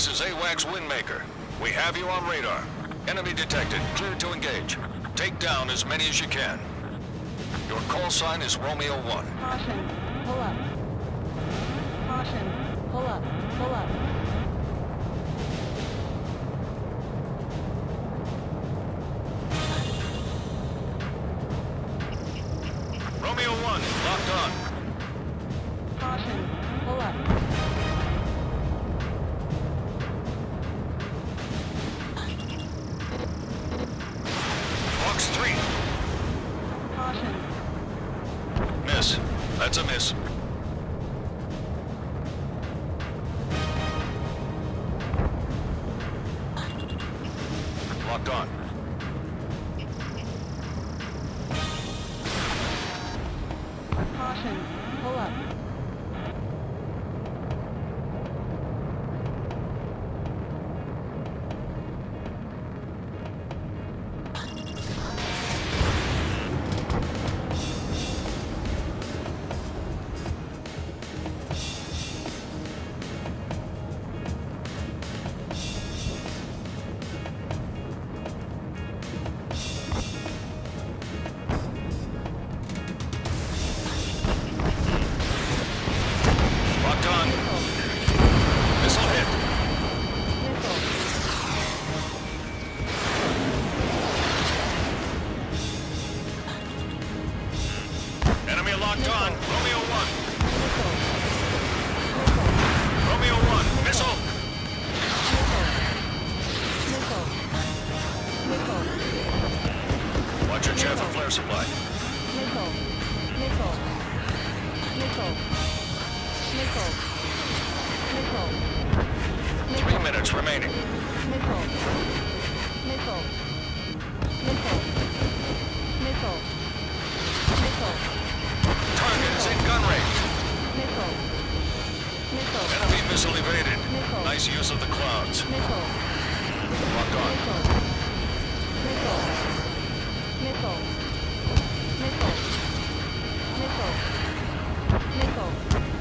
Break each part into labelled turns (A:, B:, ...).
A: This is AWACS Windmaker. We have you on radar. Enemy detected. Cleared to engage. Take down as many as you can. Your call sign is Romeo 1.
B: Caution, pull up. Caution, pull up, pull up.
A: Romeo 1, locked on.
B: Caution, pull up.
A: Fox 3.
B: Caution,
A: Miss. That's a miss. Locked on.
B: caution, pull up.
A: Locked on. Missile hit.
B: Missile,
A: Enemy locked on. Romeo 1.
B: missile,
A: Romeo 1. Missile.
B: missile, missile, missile,
A: Watch your chaff and flare supply.
B: missile, missile, missile, missile, missile,
A: 3 minutes remaining.
B: missile, missile, missile, missile, missile,
A: Target is in gun range.
B: missile, missile,
A: Enemy missile evaded.
B: Missile.
A: Nice use of the clouds.
B: missile,
A: Locked on.
B: missile, missile, missile, missile, missile, missile.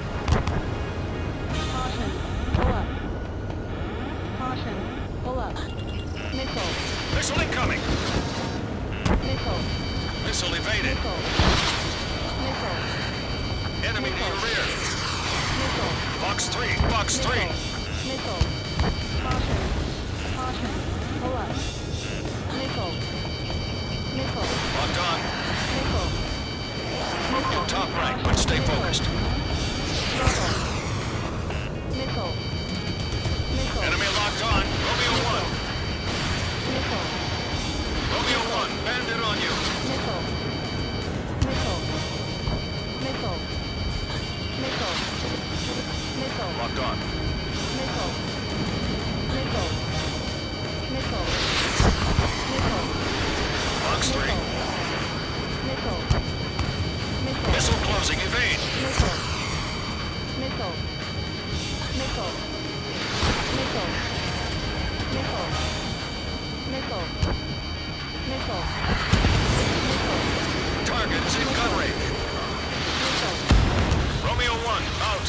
B: Caution, pull up. Caution, pull up. Missile,
A: Missile incoming.
B: missile,
A: Missile evaded.
B: missile, missile,
A: Enemy to your rear.
B: missile.
A: Fox 3. Fox 3.
B: Missile. Caution. Caution. Pull up. Missile. Missile.
A: Locked on.
B: Missile. Missile.
A: Top rank, but stay focused.
B: Missile. Missile. Missile.
A: Enemy locked on. Romeo 1.
B: Missile.
A: Romeo 1. Bandit on you.
B: Missile. Missile. Missile. Missile. Missile.
A: Locked on.
B: Missile. Missile. Missile. Missile.
A: Fox 3.
B: Missile. Missile.
A: Missile closing. Evade.
B: Missile. Missile. Missile. Missile. Missile. Missile. Missile. Missile.
A: Target is in gun range.
B: Missile.
A: Romeo 1. Out.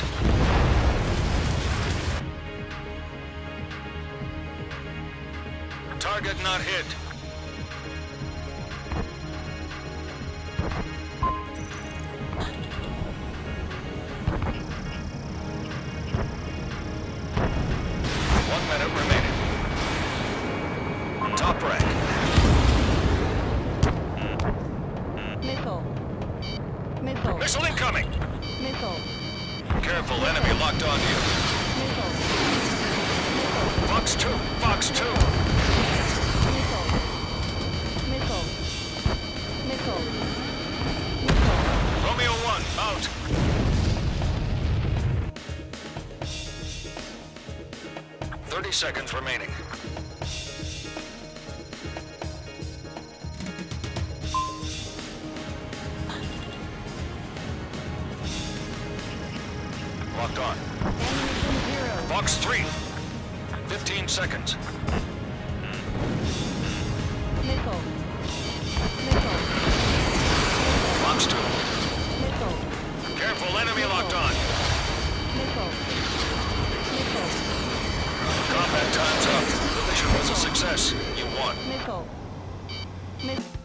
A: Target not hit. One minute remaining. Top rank.
B: Missile. Missile.
A: Missile incoming.
B: Missile.
A: Careful, enemy locked on you.
B: Missile.
A: Fox 2. Fox 2.
B: Missile. Missile. Missile. Missile.
A: Romeo 1. Out. Seconds remaining. Locked on.
B: Ammunition 0.
A: Fox 3. 15 seconds.
B: Missile. Missile.
A: Fox 2.
B: Missile.
A: Careful, enemy locked on.
B: Missile. Missile.
A: Copy. success. You won.
B: Missile. Miss.